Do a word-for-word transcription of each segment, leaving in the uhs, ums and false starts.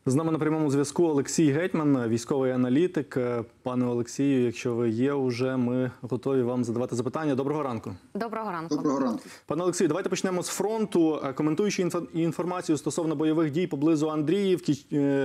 З нами на прямому зв'язку Олексій Гетьман, військовий аналітик. Пане Олексію, якщо ви є уже, ми готові вам задавати запитання. Доброго ранку. Доброго ранку. Доброго ранку. Пане Олексію, давайте почнемо з фронту. Коментуючи інформацію стосовно бойових дій поблизу Андріївки,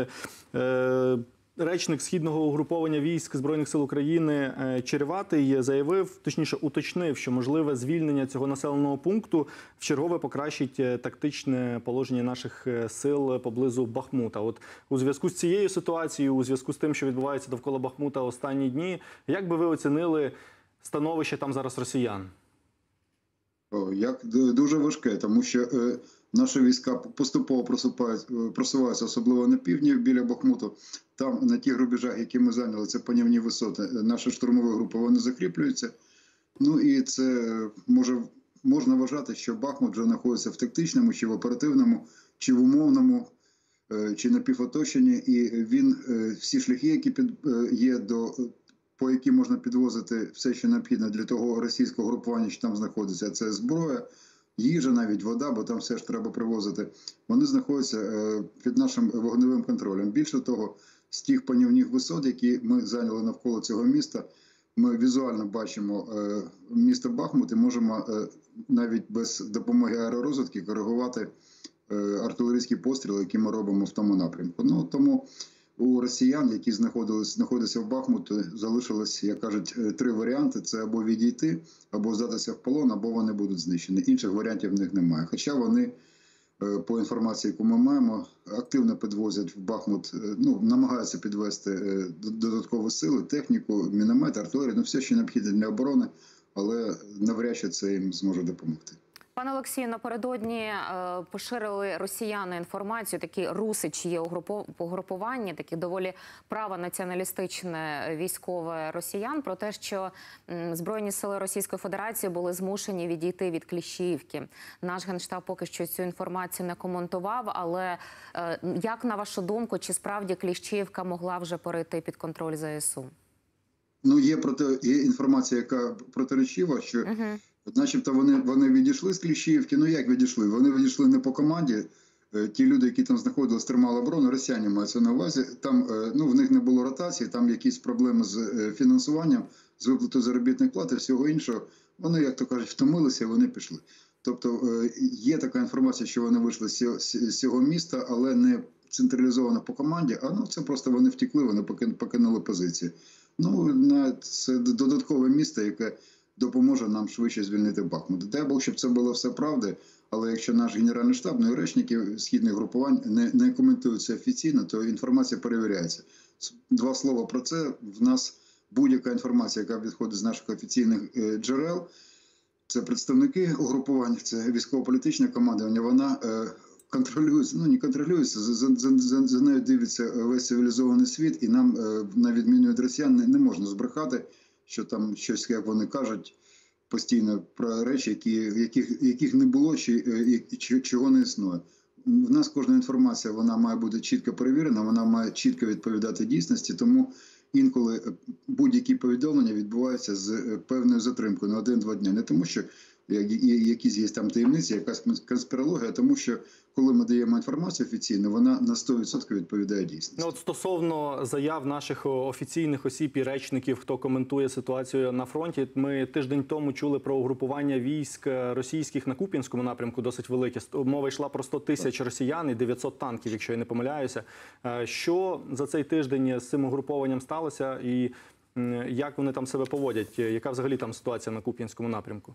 речник Східного угруповання військ Збройних сил України Череватий заявив, точніше уточнив, що можливе звільнення цього населеного пункту вчергове покращить тактичне положення наших сил поблизу Бахмута. От у зв'язку з цією ситуацією, у зв'язку з тим, що відбувається довкола Бахмута останні дні, як би ви оцінили становище там зараз росіян? О, як дуже важке, тому що е, наші війська поступово просуваються, особливо на півдні, біля Бахмуту. Там, на тих рубежах, які ми зайняли, це панівні висоти, наші штурмові групи, вони закріплюються. Ну і це може, можна вважати, що Бахмут вже знаходиться в тактичному, чи в оперативному, чи в умовному, е, чи напівоточенні. І він, е, всі шляхи, які під, е, є до... по яким можна підвозити все, що необхідно для того російського групування, що там знаходиться. Це зброя, їжа, навіть вода, бо там все ж треба привозити. Вони знаходяться під нашим вогневим контролем. Більше того, з тих панівних висот, які ми зайняли навколо цього міста, ми візуально бачимо місто Бахмут і можемо навіть без допомоги аеророзвідки коригувати артилерійські постріли, які ми робимо в тому напрямку. Ну, тому у росіян, які знаходились, знаходяться в Бахмуті, залишилось, як кажуть, три варіанти. Це або відійти, або здатися в полон, або вони будуть знищені. Інших варіантів в них немає. Хоча вони, по інформації, яку ми маємо, активно підвозять в Бахмут, ну, намагаються підвести додаткові сили, техніку, міномет, артилерію, ну, все, що необхідне для оборони, але навряд чи це їм зможе допомогти. Пане Олексію, напередодні е, поширили росіяни інформацію, такі русичі угрупування, такі доволі правонаціоналістичне військове росіян, про те, що м, Збройні сили Російської Федерації були змушені відійти від Кліщіївки. Наш Генштаб поки що цю інформацію не коментував, але е, як, на вашу думку, чи справді Кліщіївка могла вже перейти під контроль ЗСУ? Ну, є, проти, є інформація, яка протиречива, що угу. начебто вони, вони відійшли з Кліщіївки. Ну як відійшли? Вони відійшли не по команді. Ті люди, які там знаходились, тримали оборону, росіяни мається на увазі. Там, ну, в них не було ротації, там якісь проблеми з фінансуванням, з виплатою заробітної плати, всього іншого. Вони, як то кажуть, втомилися і вони пішли. Тобто є така інформація, що вони вийшли з цього міста, але не централізовано по команді, а ну, це просто вони втекли, вони покинули позиції. Ну, це додаткове місто, яке допоможе нам швидше звільнити Бахмут. Дай Бог, щоб це було все правда, але якщо наш Генеральний штаб, ну і речники східних групувань не, не коментують це офіційно, то інформація перевіряється. Два слова про це. В нас будь-яка інформація, яка відходить з наших офіційних джерел, це представники угрупувань, це військово-політичне командування, вона контролюється, ну не контролюється, за, за, за, за нею дивиться весь цивілізований світ, і нам, на відміну від росіян, не, не можна збрехати, що там щось, як вони кажуть, постійно про речі, які, яких, яких не було, чи, чи чого не існує. В нас кожна інформація, вона має бути чітко перевірена, вона має чітко відповідати дійсності, тому інколи будь-які повідомлення відбуваються з певною затримкою на один-два дні. Не тому, що якісь є там таємниці, якась конспірологія, тому що коли ми даємо інформацію офіційно, вона на сто відсотків відповідає дійсності. Ну, от стосовно заяв наших офіційних осіб і речників, хто коментує ситуацію на фронті, ми тиждень тому чули про угрупування військ російських на Куп'янському напрямку, досить велике. Мова йшла про сто тисяч росіян і дев'ятсот танків, якщо я не помиляюся. Що за цей тиждень з цим угрупованням сталося і як вони там себе поводять? Яка взагалі там ситуація на Куп'янському напрямку?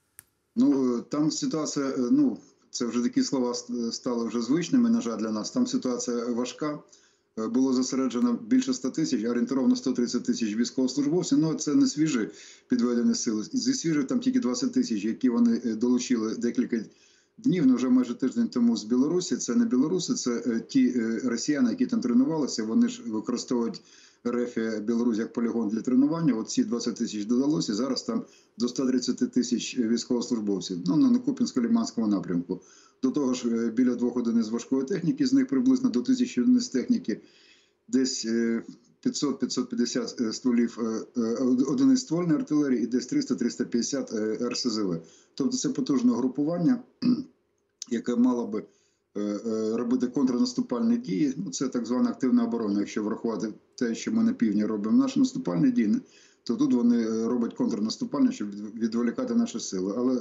Ну, там ситуація, ну, це вже такі слова стали вже звичними, на жаль, для нас. Там ситуація важка. Було зосереджено більше ста тисяч, орієнтовно сто тридцять тисяч військовослужбовців. Ну, це не свіжі підведені сили. Зі свіжих там тільки двадцять тисяч, які вони долучили декілька днів, ну, вже майже тиждень тому з Білорусі. Це не білоруси, це ті росіяни, які там тренувалися. Вони ж використовують РФ Білорусь як полігон для тренування. От ці двадцять тисяч додалося, зараз там до ста тридцяти тисяч військовослужбовців. Ну, на Куп'янсько-Лиманському напрямку. До того ж, біля двох одиниць важкої техніки, з них приблизно до тисячі одиниць техніки, десь п'ятсот - п'ятсот п'ятдесят стволів одиниць ствольної артилерії і десь триста - триста п'ятдесят РСЗВ. Тобто це потужне групування, яке мало би робити контрнаступальні дії. Ну, це так звана активна оборона, якщо врахувати те, що ми на півдні робимо наші наступальні дії, то тут вони роблять контрнаступальні, щоб відволікати наші сили. Але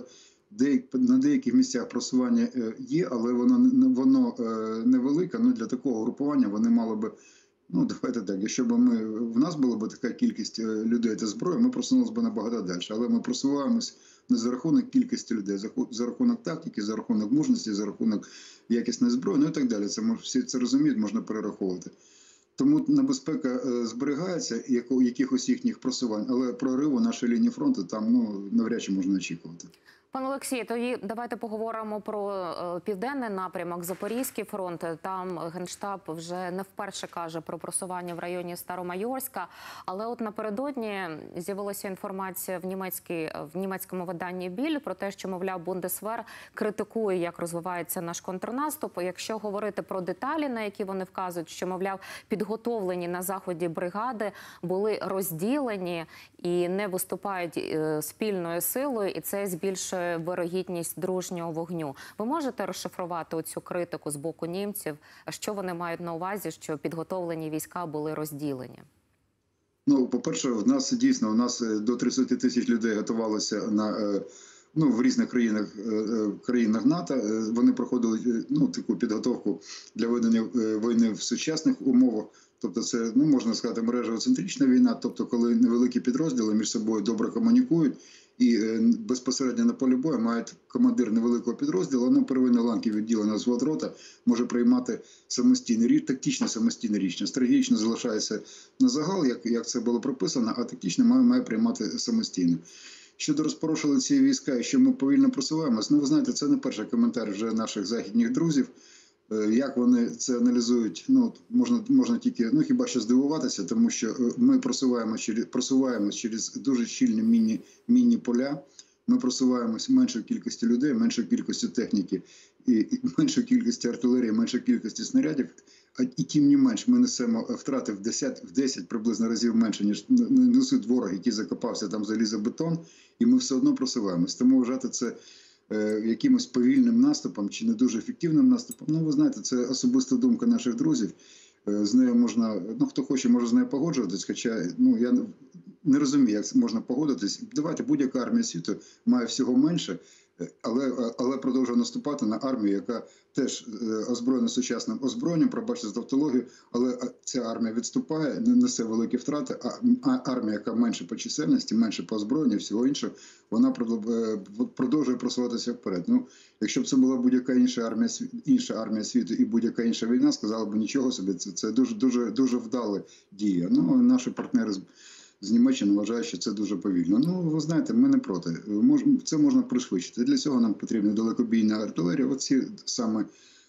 на деяких місцях просування є, але воно, воно невелике. Ну, для такого групування вони мали би, ну, давайте так, якщо б ми, в нас була б така кількість людей та зброї, ми просунулися б набагато далі. Але ми просуваємось не за рахунок кількості людей, за рахунок тактики, за рахунок мужності, за рахунок якісної зброї, ну і так далі. Це, всі це розуміють, можна перераховувати. Тому небезпека зберігається, якихось їхніх просувань, але прориву нашої лінії фронту там, ну, навряд чи можна очікувати. Пане Олексію, тоді давайте поговоримо про південний напрямок, Запорізький фронт. Там Генштаб вже не вперше каже про просування в районі Старомайорська. Але от напередодні з'явилася інформація в, німецькій, в німецькому виданні «Біль» про те, що, мовляв, Бундесвер критикує, як розвивається наш контрнаступ. Якщо говорити про деталі, на які вони вказують, що, мовляв, підготовлені на Заході бригади були розділені і не виступають спільною силою, і це збільшує вирогідність дружнього вогню. Ви можете розшифрувати оцю критику з боку німців? Що вони мають на увазі, що підготовлені війська були розділені? Ну, по-перше, в нас дійсно, у нас до тридцяти тисяч людей готувалося на, ну, в різних країнах, країнах НАТО. Вони проходили, ну, таку підготовку для ведення війни в сучасних умовах. Тобто це, ну, можна сказати, мережево-центрична війна, тобто коли невеликі підрозділи між собою добре комунікують і безпосередньо на полі бою мають командир невеликого підрозділу, на первинні ланки відділення взвод рота може приймати самостійне рішення, тактично самостійне рішення. Стратегічно залишається на загал, як, як це було прописано, а тактично має, має приймати самостійно. Щодо розпорошили ці війська і що ми повільно просуваємось, ну, ви знаєте, це не перший коментар вже наших західних друзів. Як вони це аналізують, ну, можна, можна тільки, ну, хіба що здивуватися, тому що ми просуваємось через, просуваємось через дуже щільні міні, міні-поля, ми просуваємось меншою кількістю людей, меншою кількістю техніки, і, і меншою кількістю артилерії, меншою кількістю снарядів, а і тим не менш ми несемо втрати в десять, в десять приблизно разів менше, ніж несуть ворог, який закопався там залізобетон, і ми все одно просуваємось. Тому вважати це якимось повільним наступом чи не дуже ефективним наступом. Ну, ви знаєте, це особиста думка наших друзів. З нею можна, ну, хто хоче, може з нею погоджуватись, хоча, ну, я не розумію, як можна погодитись. Давайте, будь-яка армія світу має всього менше, але, але продовжує наступати на армію, яка теж озброєна сучасним озброєнням, пробачте за тавтологію, але ця армія відступає, не несе великі втрати, а армія, яка менше по чисельності, менше по озброєнню, всього іншого, вона продовжує просуватися вперед. Ну, якщо б це була будь-яка інша армія, інша армія світу і будь-яка інша війна, сказали б нічого собі, це, це дуже, дуже, дуже вдала дія. Ну, наші партнери з з Німеччини вважають, що це дуже повільно. Ну, ви знаєте, ми не проти. Це можна пришвидшити. Для цього нам потрібна далекобійна артилерія. Оці саме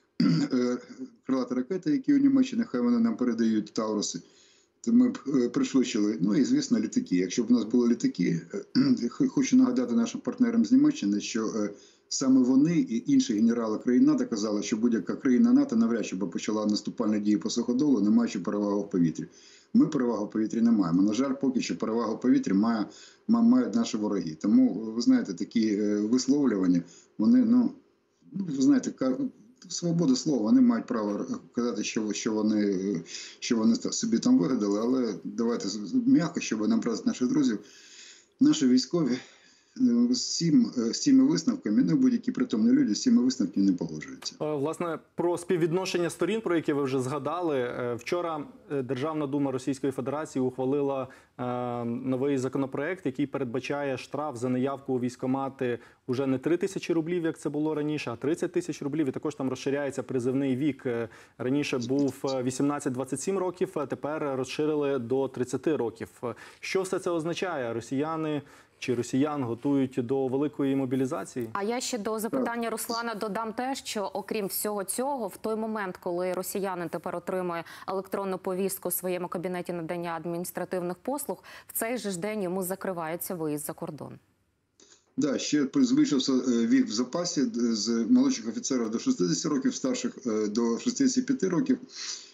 крилаті ракети, які у Німеччині, хай вони нам передають Тауруси, то ми б пришвидшили. Ну і, звісно, літаки. Якщо б у нас були літаки, хочу нагадати нашим партнерам з Німеччини, що саме вони і інші генерали країн НАТО казали, що будь-яка країна НАТО навряд чи б почала наступальні дії по суходолу, не маючи перевагу в повітрі. Ми перевагу в повітрі не маємо. На жаль, поки що перевагу в повітрі має, мають наші вороги. Тому, ви знаєте, такі висловлювання, вони, ну, ви знаєте, свобода слова, вони мають право казати, що, що, вони, що вони собі там вигадали, але давайте м'яко, щоб не образити наших друзів. Наші військові з цими висновками, ну, будь-які притомні люди з цими висновками не погоджуються. Власне, про співвідношення сторін, про які ви вже згадали. Вчора Державна дума Російської Федерації ухвалила новий законопроект, який передбачає штраф за неявку у військкомати вже не три тисячі рублів, як це було раніше, а тридцять тисяч рублів. І також там розширяється призивний вік. Раніше був вісімнадцять - двадцять сім років, а тепер розширили до тридцяти років. Що все це означає? Росіяни чи росіян готують до великої мобілізації? А я ще до запитання Руслана додам те, що окрім всього цього, в той момент, коли росіянин тепер отримує електронну повістку в своєму кабінеті надання адміністративних послуг, в цей же ж день йому закривається виїзд за кордон. Так, ще збільшився вік в запасі з молодших офіцерів до шістдесяти років, старших до шістдесяти п'яти років.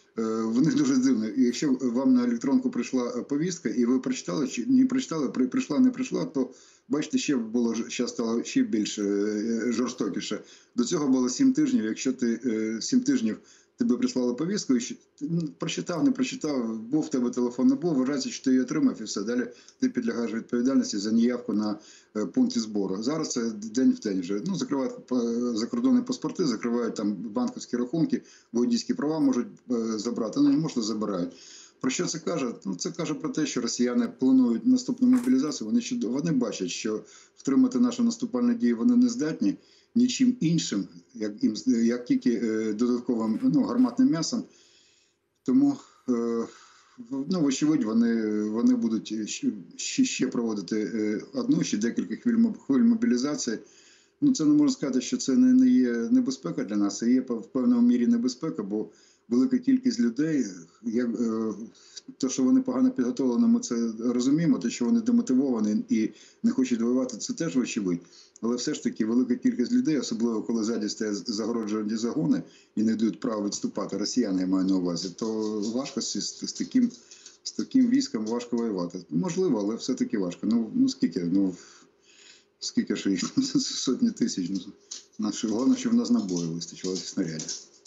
В них дуже дивно. І якщо вам на електронку прийшла повістка, і ви прочитали, чи не прочитали, прийшла, не прийшла, то бачите, ще було зараз стало ще більш жорстокіше. До цього було сім тижнів. Якщо ти сім тижнів тебе прислали повістку, і прочитав, не прочитав, був в тебе телефон, не був, вважається, що ти її отримав, і все. Далі ти підлягаєш відповідальності за неявку на пункті збору. Зараз це день в день вже. Ну, закривають закордонні паспорти, закривають там банківські рахунки, водійські права можуть забрати, ну не можна, забирають. Про що це каже? Ну, це каже про те, що росіяни планують наступну мобілізацію, вони, вони бачать, що втримати наші наступальні дії вони не здатні, нічим іншим, як, як тільки е, додатковим ну, гарматним м'ясом. Тому, е, ну, вочевидь, вони, вони будуть ще, ще проводити е, одну, ще декілька хвиль, хвиль мобілізації. Ну, це не можна сказати, що це не, не є небезпека для нас, це є в певному мірі небезпека, бо велика кількість людей, як, е, те, що вони погано підготовлені, ми це розуміємо, те, що вони демотивовані і не хочуть воювати, це теж вочевидь. Але все ж таки велика кількість людей, особливо коли ззаді стоять загороджені загони і не дають права відступати, росіяни я маю на увазі, то важко з, з, таким, з таким військом важко воювати. Можливо, але все-таки важко. Ну, ну скільки? Ну, скільки ж їх? Сотні тисяч. Ну, головне, щоб в нас набою вистачило снарядів.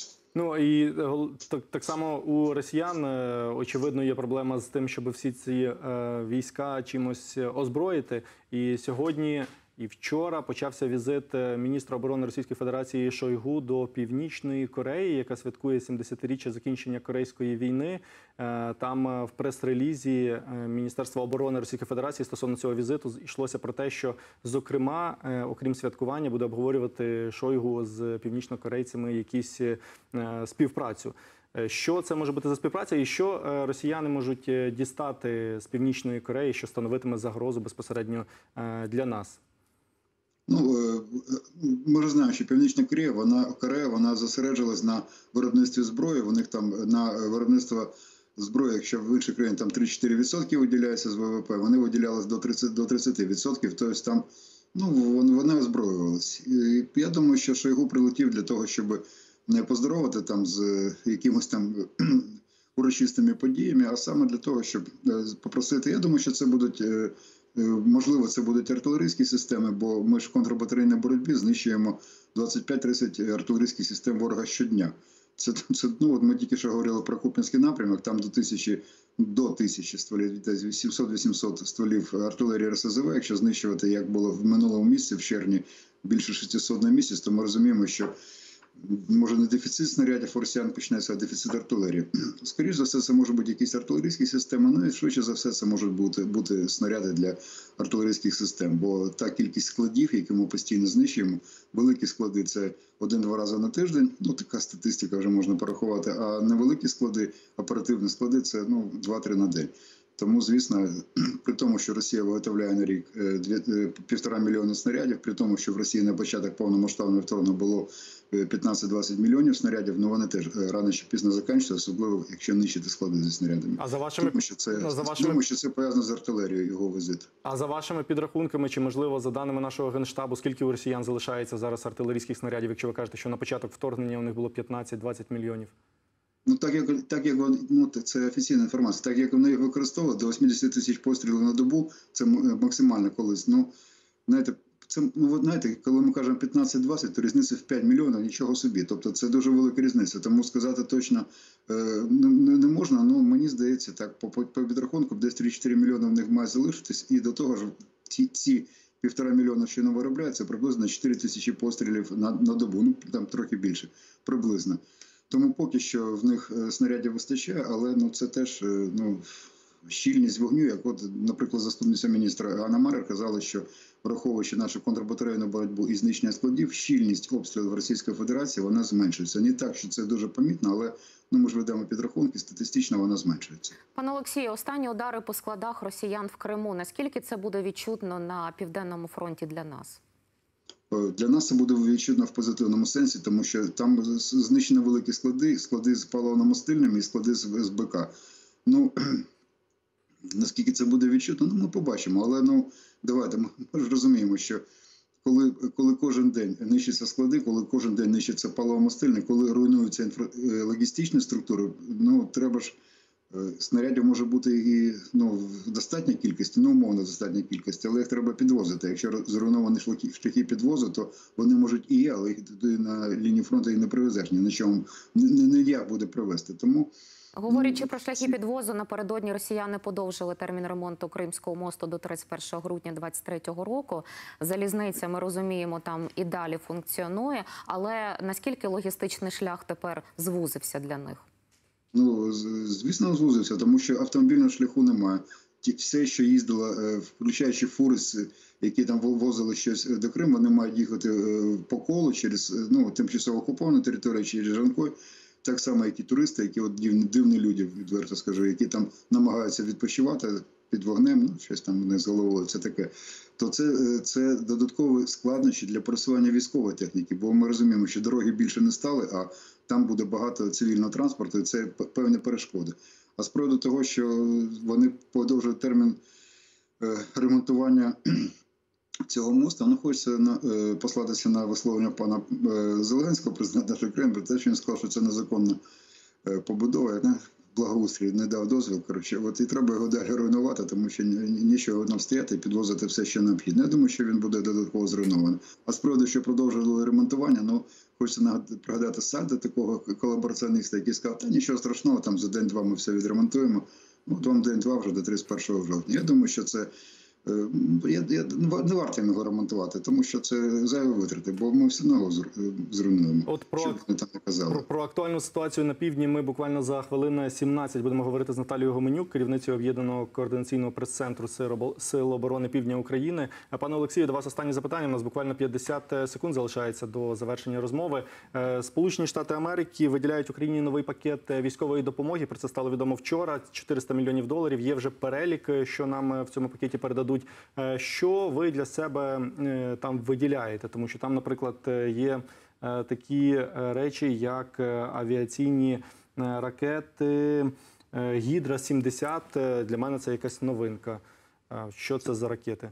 Ну і так, так само у росіян, очевидно, є проблема з тим, щоб всі ці е, війська чимось озброїти. І сьогодні, і вчора почався візит міністра оборони Російської Федерації Шойгу до Північної Кореї, яка святкує сімдесятиріччя закінчення Корейської війни. Там в прес-релізі Міністерства оборони Російської Федерації стосовно цього візиту йшлося про те, що, зокрема, окрім святкування, буде обговорювати Шойгу з північнокорейцями якісь співпрацю. Що це може бути за співпраця і що росіяни можуть дістати з Північної Кореї, що становитиме загрозу безпосередньо для нас? Ну, ми ж знаємо, що Північна Корея, вона, Корея, вона зосереджилась на виробництві зброї, у них там на виробництво зброї, якщо в інших країнах там три-чотири відсотки виділяється з ВВП, вони виділялись до тридцяти відсотків, тобто там, ну, вони озброювалися. І я думаю, що Шойгу прилетів для того, щоб не поздоровати там з якимось там урочистими подіями, а саме для того, щоб попросити. Я думаю, що це будуть, можливо, це будуть артилерійські системи, бо ми ж в контрбатарейній боротьбі знищуємо двадцять п'ять-тридцять артилерійських систем ворога щодня. Це, це, ну, от ми тільки що говорили про Куп'янський напрямок, там до тисячі, до тисячі стволів, сімсот-вісімсот стволів артилерії ар ес зет ве, якщо знищувати, як було в минулому місяці, в червні, більше шістсот на місяць, то ми розуміємо, що може не дефіцит снарядів у росіян почнеться, а дефіцит артилерії. Скоріше за все, це може бути якісь артилерійські системи, ну і швидше за все, це можуть бути, бути снаряди для артилерійських систем, бо та кількість складів, які ми постійно знищуємо, великі склади – це один-два рази на тиждень, ну така статистика вже можна порахувати, а невеликі склади, оперативні склади – це ну, два-три на день. Тому, звісно, при тому, що Росія виготовляє на рік півтора мільйона снарядів, при тому, що в Росії на початок повномасштабного вторгнення було п'ятнадцять-двадцять мільйонів снарядів, ну вони теж рано чи пізно закінчуються, особливо якщо нищити склади зі снарядами. А за вашими, думаю, що це, за вашими... думаю, що це пов'язано з артилерією, його візит. А за вашими підрахунками, чи можливо за даними нашого Генштабу, скільки у росіян залишається зараз артилерійських снарядів, якщо ви кажете, що на початок вторгнення у них було п'ятнадцять-двадцять мільйонів? Ну, так як, так як ну, це офіційна інформація, так як вони їх використовували, до вісімдесят тисяч пострілів на добу, це максимально колись. Ну, знаєте, це, ну, знаєте, коли ми кажемо п'ятнадцять-двадцять, то різниця в п'ять мільйонів, нічого собі. Тобто це дуже велика різниця. Тому сказати точно е, не, не можна, ну мені здається, так, по, по, по підрахунку, десь три-чотири мільйони в них має залишитись. І до того ж, ці, ці півтора мільйона, що не виробляється, приблизно чотири тисячі пострілів на, на добу, ну там трохи більше, приблизно. Тому поки що в них снарядів вистачає, але ну, це теж ну, щільність вогню, як от, наприклад, заступниця міністра Анна Марер казала, що враховуючи нашу контрбатарейну боротьбу і знищення складів, щільність обстрілів Російської Федерації, вона зменшується. Не так, що це дуже помітно, але ну, ми ж ведемо підрахунки, статистично вона зменшується. Пане Олексію, останні удари по складах росіян в Криму, наскільки це буде відчутно на Південному фронті для нас? Для нас це буде відчутно в позитивному сенсі, тому що там знищено великі склади, склади з паливно-мастильними і склади з БК. Ну, наскільки це буде відчутно, ну, ми побачимо. Але, ну, давайте, ми ж розуміємо, що коли, коли кожен день нищаться склади, коли кожен день нищаться паливомастильні, коли руйнуються інфра... логістичні структури, ну треба ж снарядів може бути і ну, в достатній кількості, ну умовно достатній кількості, але їх треба підвозити. Якщо зруйновані шляхи підвозу, то вони можуть і є, але їх туди на лінії фронту і не привезеш, ні на чому, ніяк буде привезти. Тому Говорячи про шляхи підвозу, напередодні росіяни подовжили термін ремонту Кримського мосту до тридцять першого грудня двадцять третього року. Залізниця, ми розуміємо, там і далі функціонує. Але наскільки логістичний шлях тепер звузився для них? Ну, звісно, звузився, тому що автомобільного шляху немає. Все, що їздило, включаючи фури, які там возили щось до Криму, вони мають їхати по колу через ну, тимчасово окуповану територію, через Жанкой. Так само, як і туристи, які от дивні, дивні люди, відверто скажу, які там намагаються відпочивати під вогнем, ну, щось там не з головою, це таке. То це, це додаткові складнощі для пересування військової техніки, бо ми розуміємо, що дороги більше не стали, а там буде багато цивільного транспорту, і це певні перешкоди. А з приводу того, що вони подовжують термін ремонтування цього мосту, ну, хочеться на, е, послатися на висловлення пана е, Зеленського, президента нашої країни, про те, що він сказав, що це незаконна е, побудова, не, благоустрій не дав дозвіл. Коротше, от і треба його далі руйнувати, тому що нічого нам стояти і підвозити все, що необхідно. Я думаю, що він буде додатково зруйнований. А з приводу, що продовжували ремонтування, ну, хочеться пригадати Сальдо, такого колабораціоніста, який сказав, та нічого страшного, там за день-два ми все відремонтуємо. Ну, вам день-два вже до тридцять першого жовтня. Я думаю, що це Я, я, не варто його ремонтувати, тому що це зайві витрати, бо ми все одно його зруйнуємо. От про, що б вони там не казали. Про, про актуальну ситуацію на півдні ми буквально за хвилин сімнадцять будемо говорити з Наталією Гоменюк, керівницею Об'єднаного координаційного прес-центру Сил оборони Півдня України. Пане Олексію, до вас останнє запитання. У нас буквально п'ятдесят секунд залишається до завершення розмови. Сполучені Штати Америки виділяють Україні новий пакет військової допомоги. Про це стало відомо вчора. чотириста мільйонів доларів. Є вже перелік, що нам в цьому пакеті передадуть. Що ви для себе там виділяєте? Тому що там, наприклад, є такі речі, як авіаційні ракети Гідра сімдесят. Для мене це якась новинка. Що це за ракети?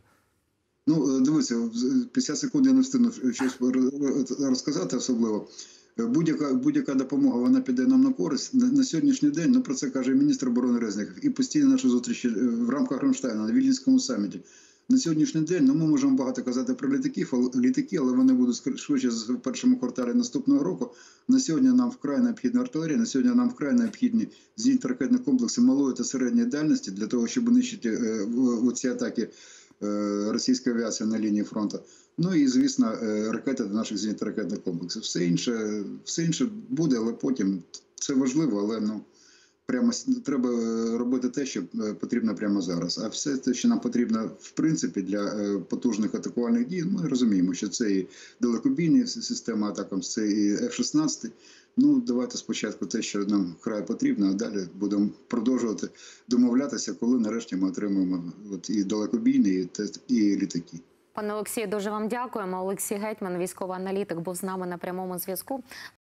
Ну, дивіться, п'ятдесят секунд я не встигну щось розказати особливо. Будь-яка, будь-яка допомога, вона піде нам на користь. На, на сьогоднішній день, ну про це каже і міністр оборони Резніков, і постійно наші зустрічі в рамках Рамштайна на Вільнюському саміті. На сьогоднішній день, ну ми можемо багато казати про літаків, літаки, але вони будуть швидше в першому кварталі наступного року. На сьогодні нам вкрай необхідна артилерія, на сьогодні нам вкрай необхідні зенітно-ракетні комплекси малої та середньої дальності для того, щоб нищити е, оці атаки е, російської авіації на лінії фронту. Ну і, звісно, ракети до наших зенітно-ракетних комплексів. Все інше, все інше буде, але потім це важливо, але ну, прямо треба робити те, що потрібно прямо зараз. А все те, що нам потрібно, в принципі, для потужних атакувальних дій, ми розуміємо, що це і далекобійні системи атакам, це і еф шістнадцять. Ну, давайте спочатку те, що нам вкрай потрібно, а далі будемо продовжувати домовлятися, коли нарешті ми отримаємо от і далекобійні, і, і літаки. Пане Олексію, дуже вам дякуємо. Олексій Гетьман, військовий аналітик, був з нами на прямому зв'язку.